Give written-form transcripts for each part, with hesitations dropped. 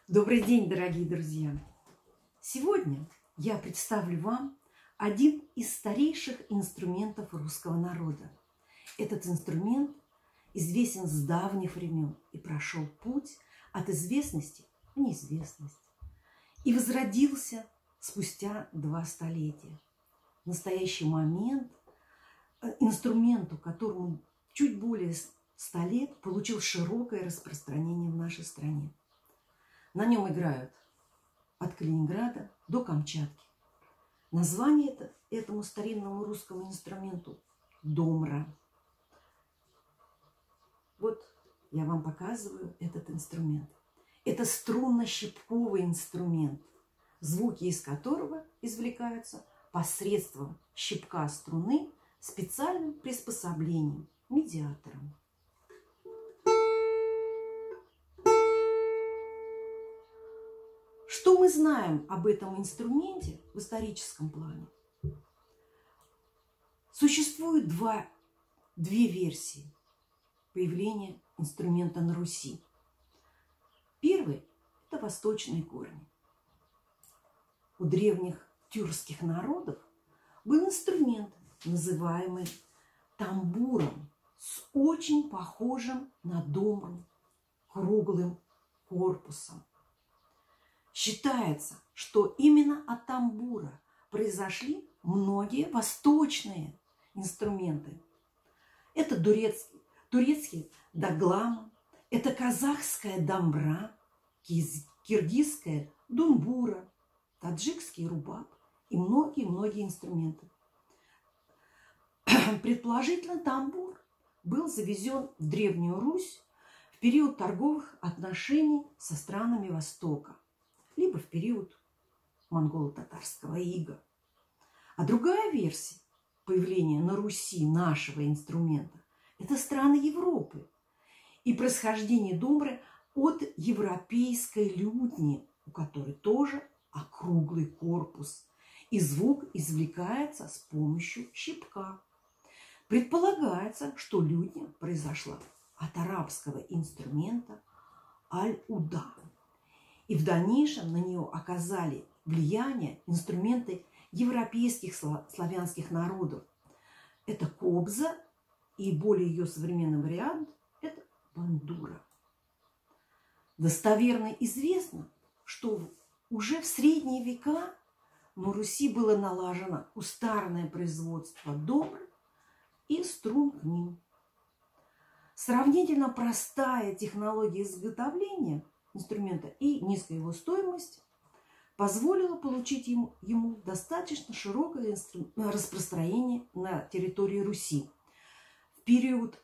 Добрый день, дорогие друзья! Сегодня я представлю вам один из старейших инструментов русского народа. Этот инструмент известен с давних времен и прошел путь от известности в неизвестность. И возродился спустя 2 столетия. В настоящий момент инструменту, которому чуть более 100 лет, получил широкое распространение в нашей стране. На нем играют от Калининграда до Камчатки. Название этому старинному русскому инструменту – домра. Вот я вам показываю этот инструмент. Это струнно-щипковый инструмент, звуки из которого извлекаются посредством щипка струны специальным приспособлением – медиатором. Что мы знаем об этом инструменте в историческом плане? Существует две версии появления инструмента на Руси. Первый – это восточные корни. У древних тюркских народов был инструмент, называемый тамбуром, с очень похожим на домру круглым корпусом. Считается, что именно от тамбура произошли многие восточные инструменты. Это турецкий даглама, это казахская дамбра, киргизская дунбура, таджикский рубаб и многие-многие инструменты. Предположительно, тамбур был завезен в Древнюю Русь в период торговых отношений со странами Востока, либо в период монголо-татарского ига. А другая версия появления на Руси нашего инструмента – это страны Европы и происхождение домры от европейской лютни, у которой тоже округлый корпус, и звук извлекается с помощью щипка. Предполагается, что лютня произошла от арабского инструмента аль-уда. И в дальнейшем на нее оказали влияние инструменты европейских славянских народов. Это кобза, и более ее современный вариант – это бандура. Достоверно известно, что уже в средние века на Руси было налажено кустарное производство домры и струн к ним. Сравнительно простая технология изготовления инструмента и низкая его стоимость позволила получить ему достаточно широкое распространение на территории Руси. В период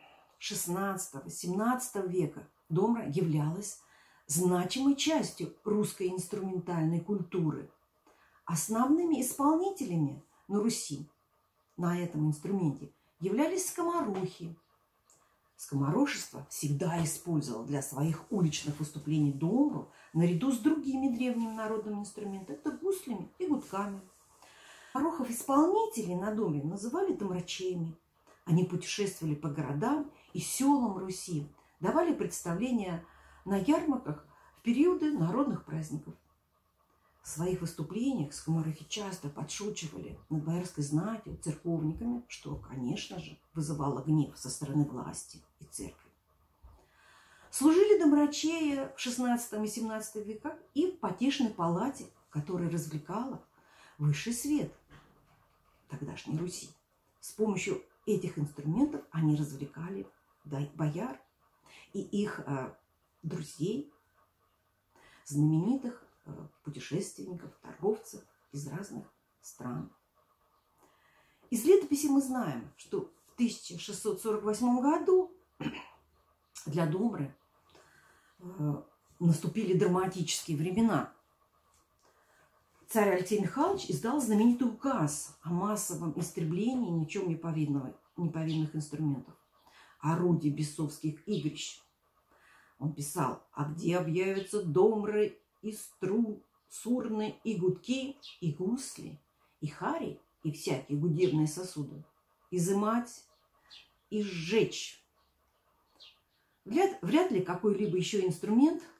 16-17 века домра являлась значимой частью русской инструментальной культуры. Основными исполнителями на Руси на этом инструменте являлись скоморохи. Скоморошество всегда использовало для своих уличных выступлений домру наряду с другими древними народными инструментами, это гуслями и гудками. Скоморохов-исполнителей на домре называли домрачеями. Они путешествовали по городам и селам Руси, давали представления на ярмарках в периоды народных праздников. В своих выступлениях скоморохи часто подшучивали над боярской знатью, церковниками, что, конечно же, вызывало гнев со стороны власти и церкви. Служили домрачеи в XVI и XVII веках и в потешной палате, которая развлекала высший свет тогдашней Руси. С помощью этих инструментов они развлекали бояр и их друзей, знаменитых путешественников, торговцев из разных стран. Из летописи мы знаем, что в 1648 году для домры наступили драматические времена. Царь Алексей Михайлович издал знаменитый указ о массовом истреблении ни в чем не повинных инструментов, орудий бесовских игрищ. Он писал: «А где объявятся домры и сурны, и гудки, и гусли, и хари, и всякие гудебные сосуды, изымать и сжечь». Вряд ли какой-либо еще инструмент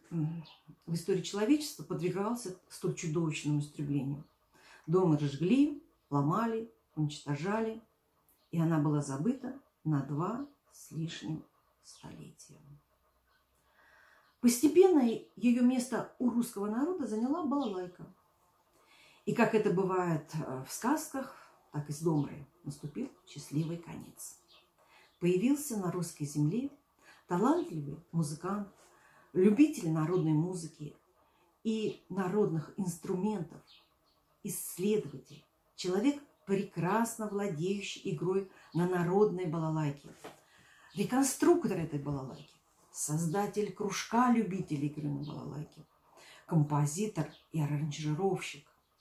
в истории человечества подвергался столь чудовищному истреблению. Дом разжгли, ломали, уничтожали, и она была забыта на 2 с лишним столетия. Постепенно ее место у русского народа заняла балалайка. И как это бывает в сказках, так и с Домрой наступил счастливый конец. Появился на русской земле талантливый музыкант, любитель народной музыки и народных инструментов, исследователь, человек, прекрасно владеющий игрой на народной балалайке, реконструктор этой балалайки, создатель кружка любителей игры на балалайке, композитор и аранжировщик.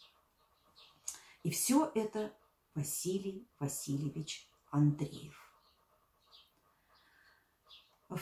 И все это Василий Васильевич Андреев. В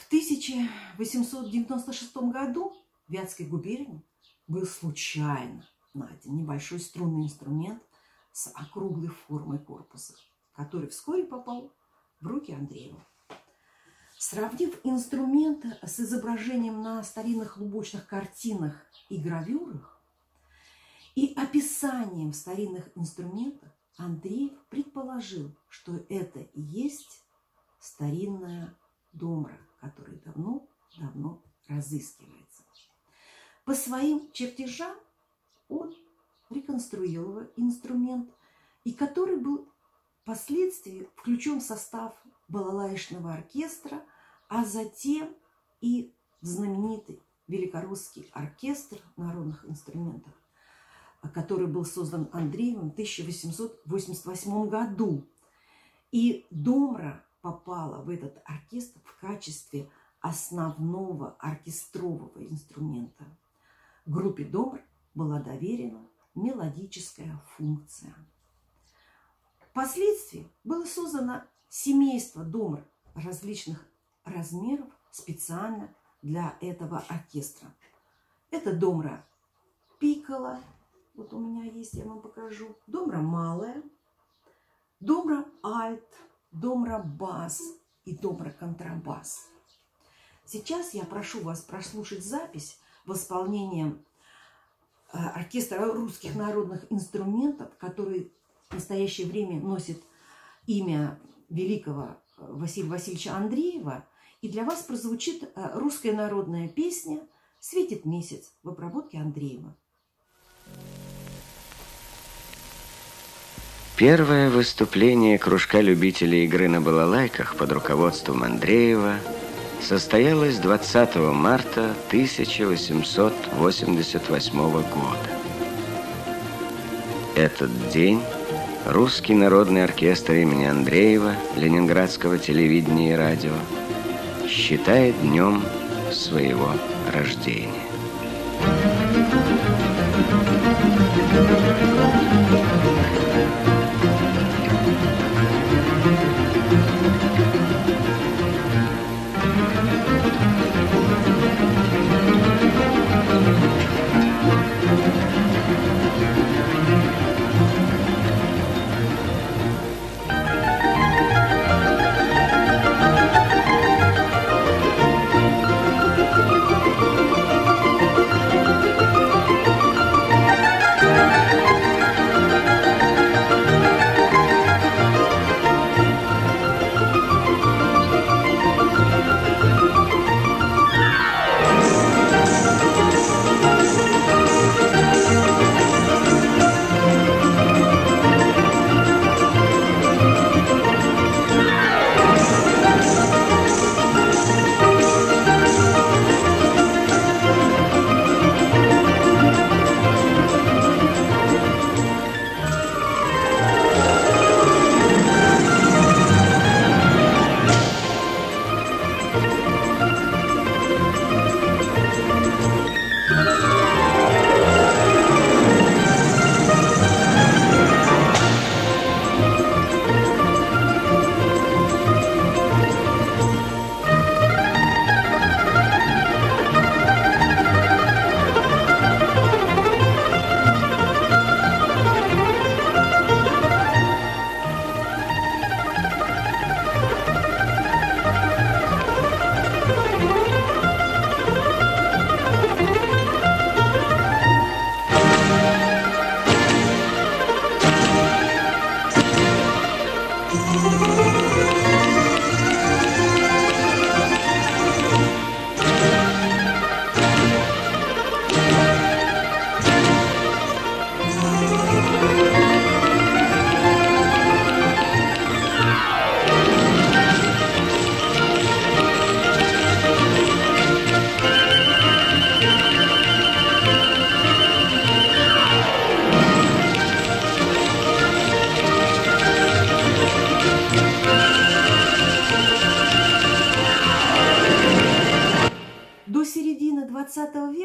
1896 году в Вятской губернии был случайно найден небольшой струнный инструмент с округлой формой корпуса, который вскоре попал в руки Андреева. Сравнив инструмент с изображением на старинных лубочных картинах и гравюрах и описанием старинных инструментов, Андреев предположил, что это и есть старинная домра, которая давно разыскивается. По своим чертежам он реконструировал инструмент, и который был впоследствии включен в состав балалаечного оркестра, а затем и в знаменитый Великорусский оркестр народных инструментов, который был создан Андреевым в 1888 году. И домра попала в этот оркестр в качестве основного оркестрового инструмента. Группе домр была доверена мелодическая функция. Впоследствии было создано семейство домр различных размеров специально для этого оркестра. Это домра пикколо, вот у меня есть, я вам покажу, домра малая, домра альт, домра бас и домра контрабас. Сейчас я прошу вас прослушать запись в исполнении оркестра русских народных инструментов, который в настоящее время носит имя великого Василия Васильевича Андреева. И для вас прозвучит русская народная песня «Светит месяц» в обработке Андреева. Первое выступление кружка любителей игры на балалайках под руководством Андреева состоялось 20 марта 1888 года. Этот день Русский народный оркестр имени Андреева Ленинградского телевидения и радио считает днем своего рождения.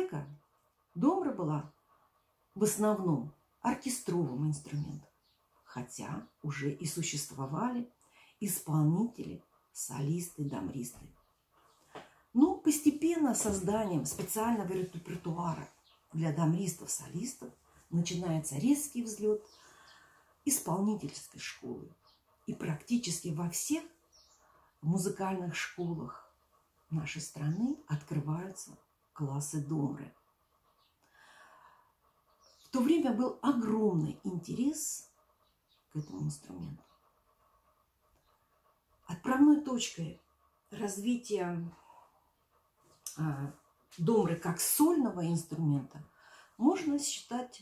века домбра была в основном оркестровым инструментом, хотя уже и существовали исполнители, солисты, домбристы. Но постепенно созданием специального репертуара для домбристов-солистов начинается резкий взлет исполнительской школы. И практически во всех музыкальных школах нашей страны открываются классы домбры. В то время был огромный интерес к этому инструменту. Отправной точкой развития домбры как сольного инструмента можно считать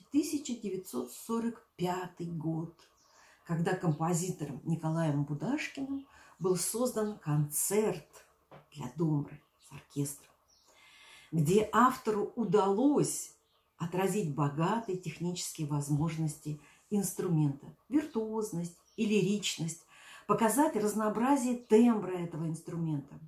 1945 год, когда композитором Николаем Будашкиным был создан концерт для домбры с оркестром, где автору удалось отразить богатые технические возможности инструмента, виртуозность и лиричность, показать разнообразие тембра этого инструмента.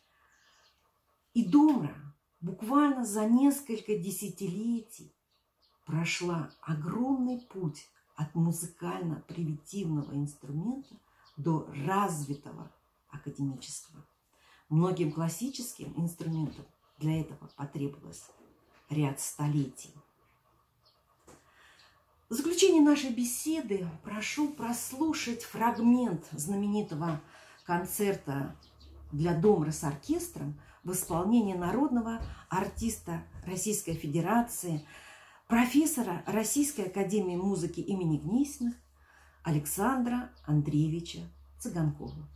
И домбра буквально за несколько десятилетий прошла огромный путь от музыкально-примитивного инструмента до развитого академического. Многим классическим инструментам для этого потребовалось ряд столетий. В заключение нашей беседы прошу прослушать фрагмент знаменитого концерта для домбры с оркестром в исполнении народного артиста Российской Федерации, профессора Российской академии музыки имени Гнесиных Александра Андреевича Цыганкова.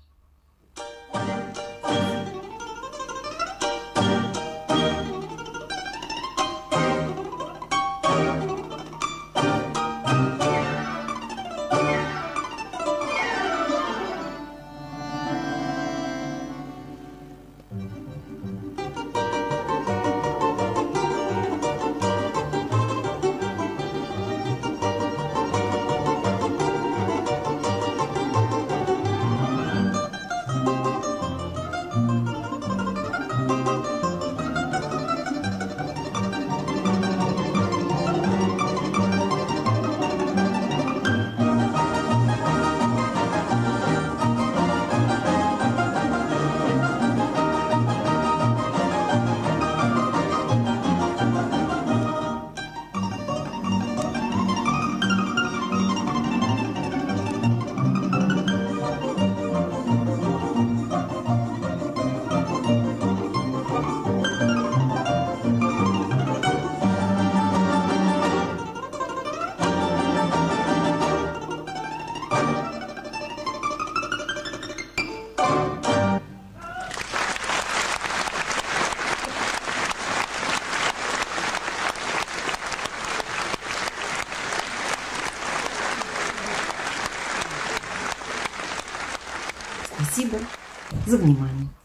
Спасибо за внимание.